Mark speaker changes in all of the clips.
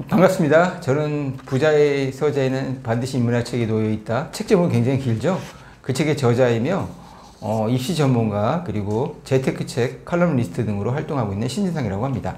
Speaker 1: 반갑습니다. 저는 부자의 서재에는 반드시 인문학책이 놓여있다. 책 제목은 굉장히 길죠. 그 책의 저자이며 입시 전문가 그리고 재테크책 칼럼니스트 등으로 활동하고 있는 신진상이라고 합니다.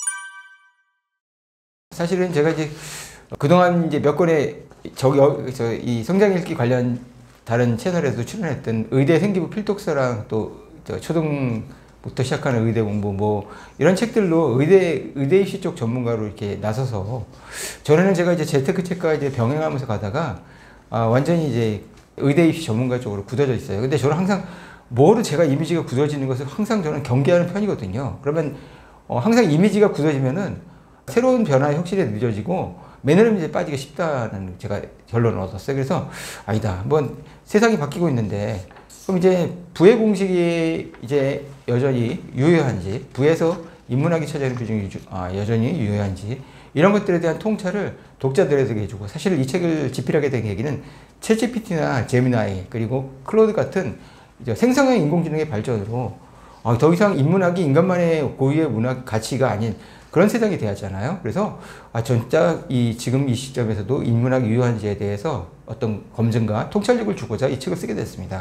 Speaker 1: 사실은 제가 이제 그동안 이제 몇 건의 이 성장 읽기 관련 다른 채널에도 출연했던 의대 생기부 필독서랑 또 초등부터 시작하는 의대 공부 뭐 이런 책들로 의대 입시 쪽 전문가로 이렇게 나서서 전에는 제가 이제 재테크 책과 이제 병행하면서 가다가 완전히 이제 의대 입시 전문가 쪽으로 굳어져 있어요. 근데 저는 항상 뭐로 제가 이미지가 굳어지는 것을 항상 저는 경계하는 편이거든요. 그러면 항상 이미지가 굳어지면은 새로운 변화의 혁신이 늦어지고 매너리즘에 빠지기 쉽다는 제가 결론을 얻었어요. 그래서 아니다. 한번 세상이 바뀌고 있는데 그럼 이제 부의 공식이 이제 여전히 유효한지, 부에서 인문학이 차지하는 비중이 여전히 유효한지 이런 것들에 대한 통찰을 독자들에게 해주고, 사실 이 책을 집필하게 된 계기는 챗GPT나 제미나이 그리고 클로드 같은 이제 생성형 인공지능의 발전으로 더 이상 인문학이 인간만의 고유의 문학 가치가 아닌 그런 세상이 되었잖아요. 그래서 진짜 지금 이 시점에서도 인문학이 유효한지에 대해서 어떤 검증과 통찰력을 주고자 이 책을 쓰게 됐습니다.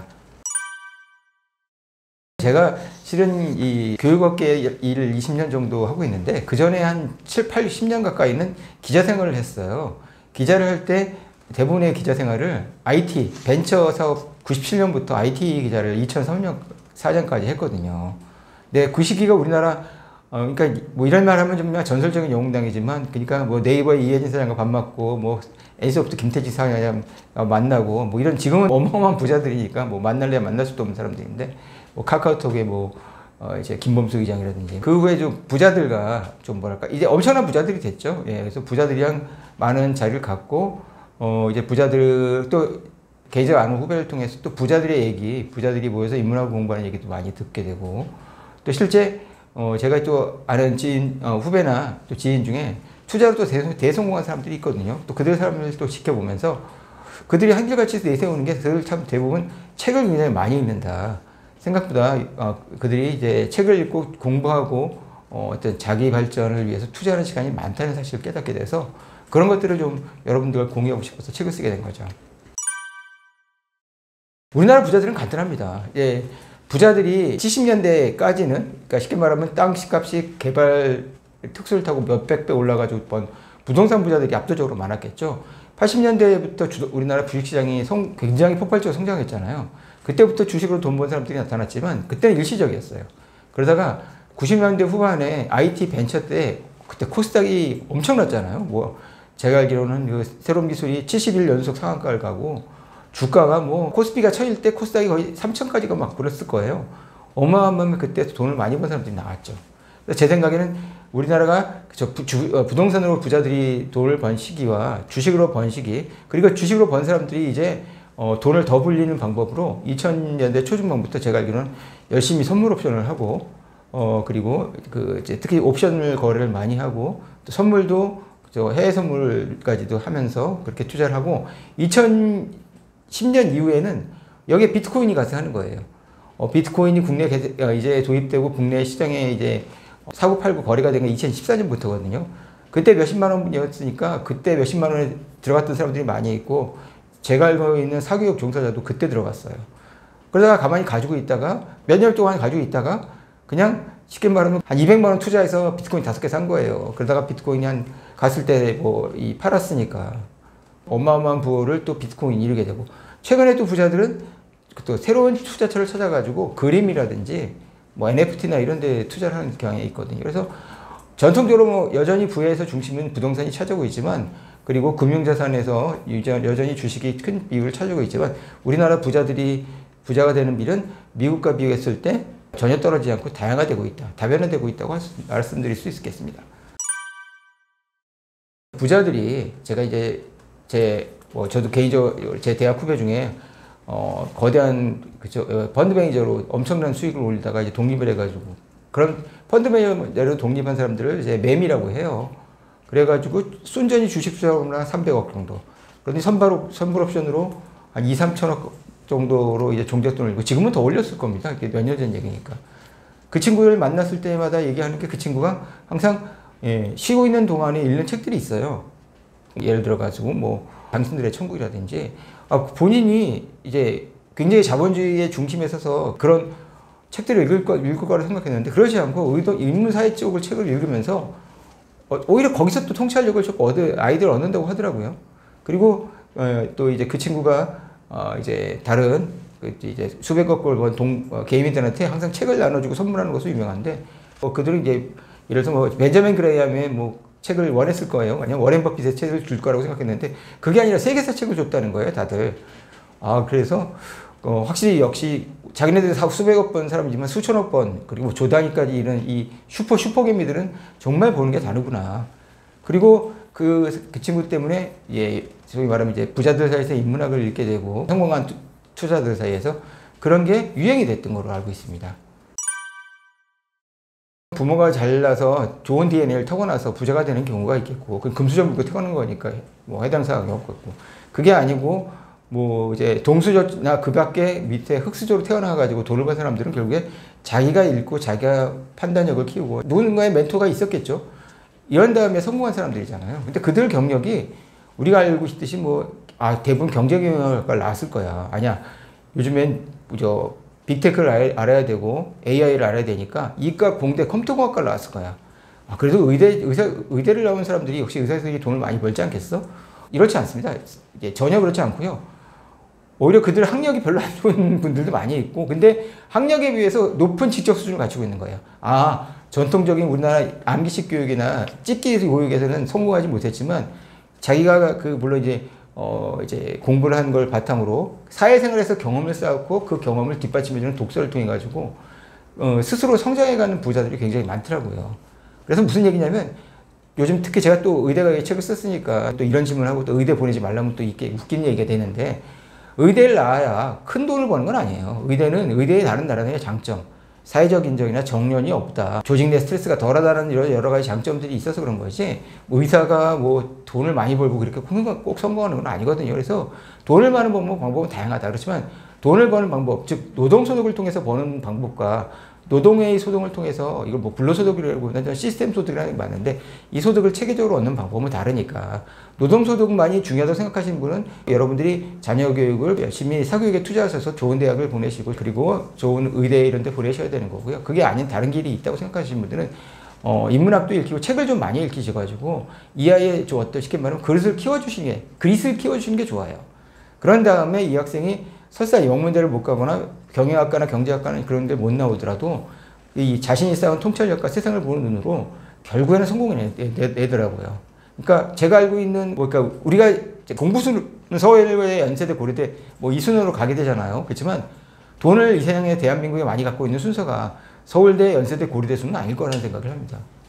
Speaker 1: 제가 실은 이 교육업계 일을 20년 정도 하고 있는데 그 전에 한 7, 8, 10년 가까이는 기자 생활을 했어요. 기자를 할 때 대부분의 기자 생활을 IT, 벤처 사업 97년부터 IT 기자를 2003년, 4년까지 했거든요. 근데 그 시기가 우리나라 그러니까 뭐 이런 말 하면 정말 전설적인 영웅당이지만, 그러니까 뭐 네이버의 이혜진 사장과 밥 먹고 뭐 NC소프트 김태직 사장 만나고 뭐 이런 지금은 어마어마한 부자들이니까 뭐 만날래야 만날 수도 없는 사람들인데, 뭐 카카오톡의 이제 김범수 의장이라든지 그 후에 좀 부자들과 좀 뭐랄까 이제 엄청난 부자들이 됐죠. 예, 그래서 부자들이랑 많은 자리를 갖고 이제 부자들 또 개인적 아는 후배를 통해서 또 부자들의 얘기, 부자들이 모여서 인문학을 공부하는 얘기도 많이 듣게 되고, 또 실제 제가 또 아는 지인, 후배나 또 지인 중에 투자로 또 대성공한 사람들이 있거든요. 또 그들 사람들을 또 지켜보면서 그들이 한결같이 내세우는 게 그들 참 대부분 책을 굉장히 많이 읽는다. 생각보다 그들이 이제 책을 읽고 공부하고 어떤 자기 발전을 위해서 투자하는 시간이 많다는 사실을 깨닫게 돼서 그런 것들을 좀 여러분들과 공유하고 싶어서 책을 쓰게 된 거죠. 우리나라 부자들은 간단합니다. 예, 부자들이 70년대까지는, 그러니까 쉽게 말하면 땅 값이 개발 특수를 타고 몇백 배 올라가지고 부동산 부자들이 압도적으로 많았겠죠. 80년대부터 우리나라 주식시장이 굉장히 폭발적으로 성장했잖아요. 그때부터 주식으로 돈 번 사람들이 나타났지만 그때는 일시적이었어요. 그러다가 90년대 후반에 IT 벤처 때 그때 코스닥이 엄청났잖아요. 뭐 제가 알기로는 그 새로운 기술이 70일 연속 상한가를 가고 주가가 뭐 코스피가 1000일 때 코스닥이 거의 3000까지가 막 그랬을 거예요. 어마어마하면 그때 돈을 많이 번 사람들이 나왔죠. 그래서 제 생각에는 우리나라가 부동산으로 부자들이 돈을 번 시기와 주식으로 번 시기, 그리고 주식으로 번 사람들이 이제 돈을 더 불리는 방법으로 2000년대 초중반부터 제가 알기로는 열심히 선물 옵션을 하고 그리고 이제 특히 옵션을 거래를 많이 하고 또 선물도 해외 선물까지도 하면서 그렇게 투자를 하고 2010년 이후에는 여기에 비트코인이 가세하는 거예요. 비트코인이 국내 이제 도입되고 국내 시장에 이제 사고 팔고 거래가 된 게 2014년부터거든요. 그때 몇십만 원이었으니까 그때 몇십만 원에 들어갔던 사람들이 많이 있고, 제가 알고 있는 사교육 종사자도 그때 들어갔어요. 그러다가 가만히 가지고 있다가 몇 년 동안 가지고 있다가 그냥 쉽게 말하면 한 200만 원 투자해서 비트코인 5개 산 거예요. 그러다가 비트코인이 갔을 때 팔았으니까 어마어마한 부를 또 비트코인이 이루게 되고, 최근에 또 부자들은 또 새로운 투자처를 찾아가지고 그림이라든지 뭐 NFT나 이런 데 투자를 하는 경향이 있거든요. 그래서 전통적으로 여전히 부에서 중심은 부동산이 차지하고 있지만, 그리고 금융자산에서 여전히 주식이 큰 비율을 차지하고 있지만, 우리나라 부자들이 부자가 되는 비율은 미국과 비교했을 때 전혀 떨어지지 않고 다양화되고 있다, 다변화되고 있다고 말씀드릴 수 있겠습니다. 부자들이 제가 이제 저도 개인적으로 제 대학 후배 중에 거대한 펀드 매니저로 엄청난 수익을 올리다가 이제 독립을 해가지고, 그런 펀드 매니저로 독립한 사람들을 이제 매미라고 해요. 그래가지고 순전히 주식 투자로는 한 300억 정도. 그런데 선물 옵션으로 한 2, 3천억 정도로 이제 종잣돈을 올리고, 지금은 더 올렸을 겁니다. 몇 년 전 얘기니까. 그 친구를 만났을 때마다 얘기하는 게, 그 친구가 항상 예, 쉬고 있는 동안에 읽는 책들이 있어요. 예를 들어가지고 뭐 당신들의 천국이라든지 본인이 이제 굉장히 자본주의의 중심에 서서 그런 책들을 읽을 거라고 생각했는데 그러지 않고 인문사회 쪽을 책을 읽으면서 오히려 거기서 또 통찰력을 좀 아이들 얻는다고 하더라고요. 그리고 또 이제 그 친구가 이제 다른 이제 수백억 걸 번 개인들한테 항상 책을 나눠주고 선물하는 것으로 유명한데 그들은 이제 예를 들어서 뭐 벤자민 그레이엄의 뭐 책을 원했을 거예요. 아니면 워렌 버핏의 책을 줄 거라고 생각했는데 그게 아니라 세계사 책을 줬다는 거예요, 다들. 그래서 확실히 역시 자기네들 수백억 번 사람이지만 수천억 번 그리고 조 단위까지 이런 이 슈퍼개미들은 정말 보는 게 다르구나. 그리고 그 친구 때문에 소위 말하면 이제 부자들 사이에서 인문학을 읽게 되고 성공한 투자들 사이에서 그런 게 유행이 됐던 걸로 알고 있습니다. 부모가 잘나서 좋은 DNA를 타고나서 부자가 되는 경우가 있겠고, 그 금수저물고 태어난 거니까 뭐 해당 사항이 없겠고, 그게 아니고 뭐 이제 동수저나 그 밖에 밑에 흙수저로 태어나가지고 돈을 번 사람들은 결국에 자기가 읽고 자기가 판단력을 키우고 누군가의 멘토가 있었겠죠. 이런 다음에 성공한 사람들이잖아요. 근데 그들 경력이 우리가 알고 있듯이 대부분 경제경영학과를 나왔을 거야. 아니야. 요즘엔 빅테크를 알아야 되고 AI를 알아야 되니까 이과, 공대, 컴퓨터공학과를 나왔을 거야. 그래도 의대를 나온 사람들이 역시 의사들이 돈을 많이 벌지 않겠어? 이렇지 않습니다. 전혀 그렇지 않고요. 오히려 그들 학력이 별로 안 좋은 분들도 많이 있고, 근데 학력에 비해서 높은 지적 수준을 갖추고 있는 거예요. 전통적인 우리나라 암기식 교육이나 찍기 교육에서는 성공하지 못했지만, 자기가 물론 이제 공부를 한 걸 바탕으로 사회생활에서 경험을 쌓았고, 그 경험을 뒷받침해주는 독서를 통해 가지고, 스스로 성장해가는 부자들이 굉장히 많더라고요. 그래서 무슨 얘기냐면, 요즘 특히 제가 또 의대 책을 썼으니까 또 이런 질문을 하고 또 의대 보내지 말라면 또 이게 웃긴 얘기가 되는데, 의대를 나와야 큰 돈을 버는 건 아니에요. 의대는 의대의 다른 나라의 장점, 사회적 인정이나 정년이 없다, 조직 내 스트레스가 덜하다는 이런 여러 가지 장점들이 있어서 그런 거지, 의사가 돈을 많이 벌고 그렇게 꼭 성공하는 건 아니거든요. 그래서 돈을 버는 방법은 다양하다. 그렇지만 돈을 버는 방법, 즉 노동소득을 통해서 버는 방법과 노동의 소득을 통해서 이걸 불로소득이라고 하는 시스템 소득이라는 게 많은데, 이 소득을 체계적으로 얻는 방법은 다르니까 노동소득만이 중요하다고 생각하시는 분은 여러분들이 자녀 교육을 열심히 사교육에 투자하셔서 좋은 대학을 보내시고 그리고 좋은 의대 이런 데 보내셔야 되는 거고요. 그게 아닌 다른 길이 있다고 생각하시는 분들은 인문학도 읽히고 책을 좀 많이 읽히셔가지고 이 아이의 쉽게 말하면 그릿을 키워주시는 게 좋아요. 그런 다음에 이 학생이 설사 영문대를 못 가거나 경영학과나 경제학과나 그런 데 못 나오더라도 이 자신이 쌓은 통찰력과 세상을 보는 눈으로 결국에는 성공해내더라고요. 그러니까 제가 알고 있는 우리가 공부수는 서울대, 연세대, 고려대 이 순으로 가게 되잖아요. 그렇지만 돈을 이 세상에 대한민국에 많이 갖고 있는 순서가 서울대, 연세대, 고려대 순은 아닐 거라는 생각을 합니다.